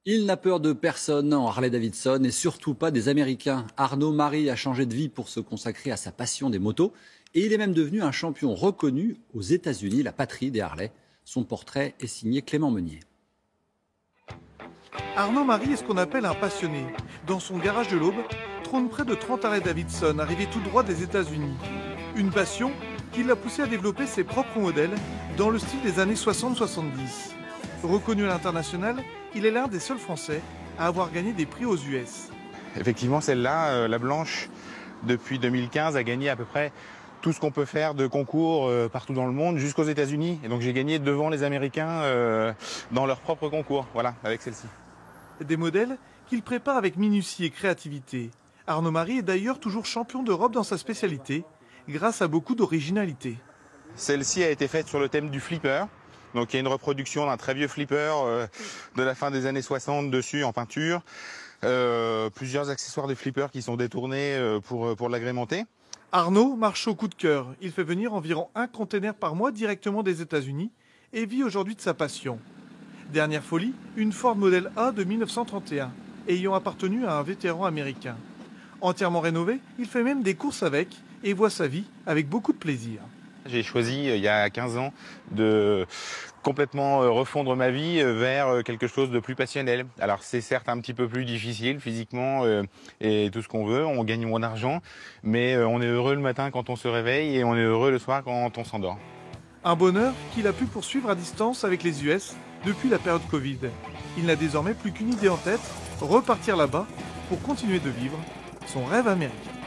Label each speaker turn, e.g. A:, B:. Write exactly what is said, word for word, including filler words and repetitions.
A: Il n'a peur de personne en Harley-Davidson et surtout pas des Américains. Arnaud Marie a changé de vie pour se consacrer à sa passion des motos et il est même devenu un champion reconnu aux États-Unis, la patrie des Harley. Son portrait est signé Clément Meunier.
B: Arnaud Marie est ce qu'on appelle un passionné. Dans son garage de l'Aube, trône près de trente Harley-Davidson arrivés tout droit des États-Unis. Une passion qui l'a poussé à développer ses propres modèles dans le style des années soixante soixante-dix. Reconnu à l'international, il est l'un des seuls Français à avoir gagné des prix aux U S.
C: Effectivement, celle-là, euh, la blanche, depuis deux mille quinze, a gagné à peu près tout ce qu'on peut faire de concours euh, partout dans le monde, jusqu'aux États-Unis. Et donc j'ai gagné devant les Américains euh, dans leur propre concours, voilà, avec celle-ci.
B: Des modèles qu'il prépare avec minutie et créativité. Arnaud Marie est d'ailleurs toujours champion d'Europe dans sa spécialité, grâce à beaucoup d'originalité.
C: Celle-ci a été faite sur le thème du flipper. Donc il y a une reproduction d'un très vieux flipper euh, de la fin des années soixante dessus en peinture. Euh, plusieurs accessoires de flipper qui sont détournés euh, pour, pour l'agrémenter.
B: Arnaud marche au coup de cœur. Il fait venir environ un container par mois directement des États-Unis et vit aujourd'hui de sa passion. Dernière folie, une Ford Model A de mille neuf cent trente et un, ayant appartenu à un vétéran américain. Entièrement rénové, il fait même des courses avec et voit sa vie avec beaucoup de plaisir.
C: J'ai choisi il y a quinze ans de complètement refondre ma vie vers quelque chose de plus passionnel. Alors c'est certes un petit peu plus difficile physiquement et tout ce qu'on veut, on gagne moins d'argent, mais on est heureux le matin quand on se réveille et on est heureux le soir quand on s'endort.
B: Un bonheur qu'il a pu poursuivre à distance avec les U S depuis la période Covid. Il n'a désormais plus qu'une idée en tête, repartir là-bas pour continuer de vivre son rêve américain.